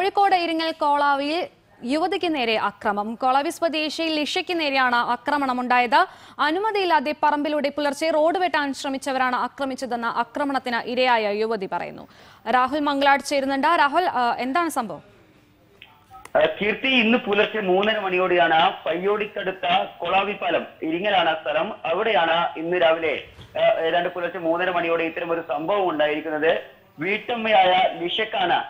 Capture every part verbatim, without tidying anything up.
കോഴിക്കോട് ഇരിങ്ങൽ കോളാവിയിൽ യുവതിക്ക് നേരെ അക്രമം. കോളാവി സ്വദേശി ലിഷയ്ക്ക് നേരെയാണ് ആക്രമണമുണ്ടായത്. അനുമതിയില്ലാതെ പറമ്പിലൂടെ പുലർച്ചെ റോഡ് വെട്ടാൻ ശ്രമിച്ചവരാണ് ആക്രമിച്ചതെന്ന് ആക്രമണത്തിന് ഇരയായ യുവതി പറയുന്നു. രാഹുൽ മംഗലാട് ചേരുന്നുണ്ട്. രാഹുൽ, എന്താണ് സംഭവം? കീർത്തി, ഇന്ന് പുലർച്ചെ മൂന്നര മണിയോടെയാണ് പയ്യോടിക്കടുത്ത കൊളാവിപ്പാലം, ഇരിങ്ങലാണ് സ്ഥലം, അവിടെയാണ് ഇന്ന് രാവിലെ ഏതാണ്ട് പുലർച്ചെ മൂന്നര മണിയോടെ ഇത്തരം ഒരു സംഭവം ഉണ്ടായിരിക്കുന്നത്. വീട്ടമ്മയായ ലിഷക്കാണ്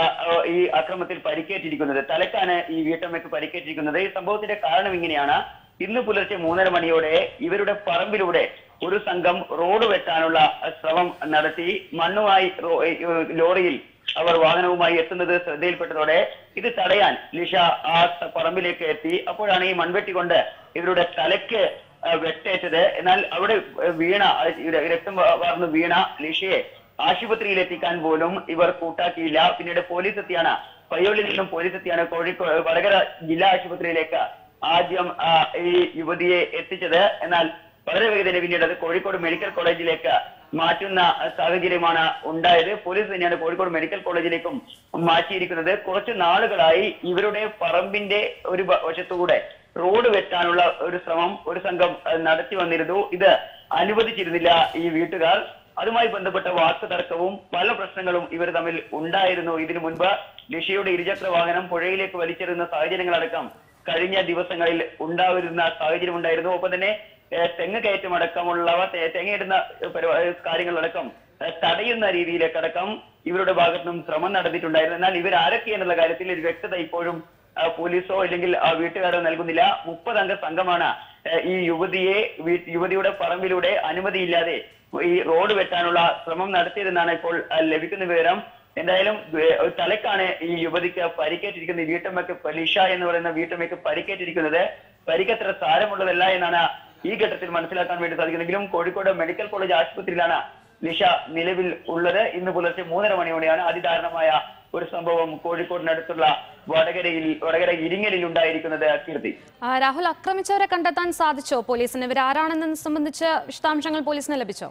ഈ അക്രമത്തിൽ പരിക്കേറ്റിരിക്കുന്നത്. തലക്കാണ് ഈ വീട്ടമ്മയ്ക്ക് പരിക്കേറ്റിരിക്കുന്നത്. ഈ സംഭവത്തിന്റെ കാരണം ഇങ്ങനെയാണ്. ഇന്ന് പുലർച്ചെ മൂന്നര മണിയോടെ ഇവരുടെ പറമ്പിലൂടെ ഒരു സംഘം റോഡ് വെട്ടാനുള്ള ശ്രമം നടത്തി. മണ്ണുമായി ലോറിയിൽ അവർ വാഹനവുമായി എത്തുന്നത് ശ്രദ്ധയിൽപ്പെട്ടതോടെ ഇത് തടയാൻ ലിഷ ആ പറമ്പിലേക്ക് എത്തി. അപ്പോഴാണ് ഈ മൺവെട്ടി കൊണ്ട് ഇവരുടെ തലയ്ക്ക് വെട്ടേറ്റത്. എന്നാൽ അവിടെ വീണ രക്തം വാർന്ന് വീണ ലിഷയെ ആശുപത്രിയിൽ എത്തിക്കാൻ പോലും ഇവർ കൂട്ടാക്കിയില്ല. പിന്നീട് പോലീസ് എത്തിയാണ് പയ്യോളിൽ നിന്നും പോലീസ് എത്തിയാണ് കോഴിക്കോട് വടകര ജില്ലാ ആശുപത്രിയിലേക്ക് ആദ്യം ഈ യുവതിയെ എത്തിച്ചത്. എന്നാൽ വളരെ വേഗത്തിൽ പിന്നീട് അത് കോഴിക്കോട് മെഡിക്കൽ കോളേജിലേക്ക് മാറ്റുന്ന സാഹചര്യമാണ് ഉണ്ടായത്. പോലീസ് തന്നെയാണ് കോഴിക്കോട് മെഡിക്കൽ കോളേജിലേക്കും മാറ്റിയിരിക്കുന്നത്. കുറച്ച് നാളുകളായി ഇവരുടെ പറമ്പിന്റെ ഒരു വശത്തുകൂടെ റോഡ് വെട്ടാനുള്ള ഒരു ശ്രമം ഒരു സംഘം നടത്തി വന്നിരുന്നു. ഇത് അനുവദിച്ചിരുന്നില്ല ഈ വീട്ടുകാർ. അതുമായി ബന്ധപ്പെട്ട വാക്ക് തർക്കവും പല പ്രശ്നങ്ങളും ഇവർ തമ്മിൽ ഉണ്ടായിരുന്നു. ഇതിനു മുൻപ് ലിഷയുടെ ഇരുചക്ര വാഹനം പുഴയിലേക്ക് വലിച്ചെറിയുന്ന സാഹചര്യങ്ങളടക്കം കഴിഞ്ഞ ദിവസങ്ങളിൽ ഉണ്ടായിരുന്ന സാഹചര്യം ഉണ്ടായിരുന്നു. ഒപ്പം തന്നെ തെങ്ങ് കയറ്റം അടക്കമുള്ളവ തെങ്ങയിടുന്ന കാര്യങ്ങളടക്കം തടയുന്ന രീതിയിലേക്കടക്കം ഇവരുടെ ഭാഗത്തു നിന്നും ശ്രമം നടത്തിയിട്ടുണ്ടായിരുന്നു. എന്നാൽ ഇവർ ആരൊക്കെയെന്നുള്ള കാര്യത്തിൽ ഒരു വ്യക്തത ഇപ്പോഴും പോലീസോ അല്ലെങ്കിൽ ആ വീട്ടുകാരോ നൽകുന്നില്ല. മുപ്പതംഗ സംഘമാണ് ഈ യുവതിയെ യുവതിയുടെ പറമ്പിലൂടെ അനുമതിയില്ലാതെ ഈ റോഡ് വെട്ടാനുള്ള ശ്രമം നടത്തിയതെന്നാണ് ഇപ്പോൾ ലഭിക്കുന്ന വിവരം. എന്തായാലും തലക്കാണ് ഈ യുവതിക്ക് പരിക്കേറ്റിരിക്കുന്നത്. വീട്ടമ്മയ്ക്ക് ലിഷ എന്ന് പറയുന്ന വീട്ടമ്മയ്ക്ക് പരിക്കേറ്റിരിക്കുന്നത്. പരിക്കത്ര സാരമുള്ളതല്ല എന്നാണ് ഈ ഘട്ടത്തിൽ മനസ്സിലാക്കാൻ വേണ്ടി സാധിക്കുന്നെങ്കിലും കോഴിക്കോട് മെഡിക്കൽ കോളേജ് ആശുപത്രിയിലാണ് ലിഷ നിലവിൽ ഉള്ളത്. ഇന്ന് പുലർച്ചെ മൂന്നര മണിയോടെയാണ് അതിദാരുണമായ ഒരു സംഭവം കോഴിക്കോടിനടുത്തുള്ള വടകരയിൽ വടകര ഇരിങ്ങലിൽ ഉണ്ടായിരിക്കുന്നത്. കീർത്തി, രാഹുൽ, ആക്രമിച്ചവരെ കണ്ടെത്താൻ സാധിച്ചോ പോലീസിന്? ഇവർ ആരാണെന്ന് സംബന്ധിച്ച് വിശദാംശങ്ങൾ പോലീസിന് ലഭിച്ചോ?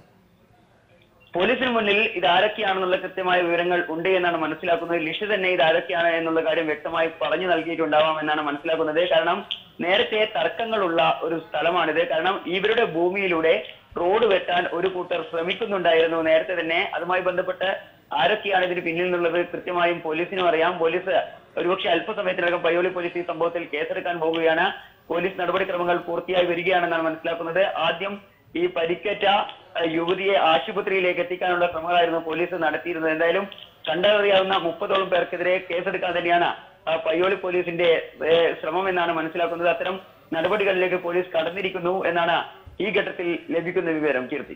പോലീസിന് മുന്നിൽ ഇത് ആരൊക്കെയാണെന്നുള്ള കൃത്യമായ വിവരങ്ങൾ ഉണ്ട് എന്നാണ് മനസ്സിലാക്കുന്നത്. ലിഷ തന്നെ ഇത് ആരൊക്കെയാണ് എന്നുള്ള കാര്യം വ്യക്തമായി പറഞ്ഞു നൽകിയിട്ടുണ്ടാവാം എന്നാണ് മനസ്സിലാക്കുന്നത്. കാരണം നേരത്തെ തർക്കങ്ങളുള്ള ഒരു സ്ഥലമാണിത്. കാരണം ഇവരുടെ ഭൂമിയിലൂടെ റോഡ് വെട്ടാൻ ഒരു കൂട്ടർ ശ്രമിക്കുന്നുണ്ടായിരുന്നു നേരത്തെ തന്നെ. അതുമായി ബന്ധപ്പെട്ട് ആരൊക്കെയാണ് ഇതിന് പിന്നിൽ നിന്നുള്ളത് കൃത്യമായും പോലീസിനും അറിയാം. പോലീസ് ഒരുപക്ഷെ അല്പസമയത്തിനകം പയ്യോളി പോലീസ് ഈ സംഭവത്തിൽ കേസെടുക്കാൻ പോവുകയാണ്. പോലീസ് നടപടിക്രമങ്ങൾ പൂർത്തിയായി വരികയാണെന്നാണ് മനസ്സിലാക്കുന്നത്. ആദ്യം ഈ പരിക്കേറ്റ യുവതിയെ ആശുപത്രിയിലേക്ക് എത്തിക്കാനുള്ള ശ്രമങ്ങളായിരുന്നു പോലീസ് നടത്തിയിരുന്നത്. എന്തായാലും കണ്ടറിയാവുന്ന മുപ്പതോളം പേർക്കെതിരെ കേസെടുക്കാൻ തന്നെയാണ് പയ്യോളി പോലീസിന്റെ ശ്രമം എന്നാണ് മനസ്സിലാക്കുന്നത്. അത്തരം നടപടികളിലേക്ക് പോലീസ് കടന്നിരിക്കുന്നു എന്നാണ് ഈ ഘട്ടത്തിൽ ലഭിക്കുന്ന വിവരം. കീർത്തി,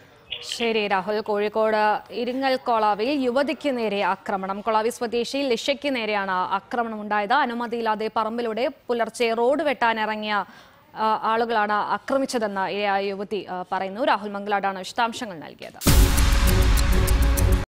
ശരി രാഹുൽ. കോഴിക്കോട് ഇരിങ്ങൽ കോളാവിൽ യുവതിക്ക് നേരെ ആക്രമണം. കോളാവി സ്വദേശി ലിഷയ്ക്ക് നേരെയാണ് ആക്രമണം ഉണ്ടായത്. അനുമതിയില്ലാതെ പറമ്പിലൂടെ പുലർച്ചെ റോഡ് വെട്ടാനിറങ്ങിയ ആളുകളാണ് ആക്രമിച്ചതെന്ന് ഇരയായ യുവതി പറയുന്നു. രാഹുൽ മംഗലാടാണ് വിശദാംശങ്ങൾ നൽകിയത്.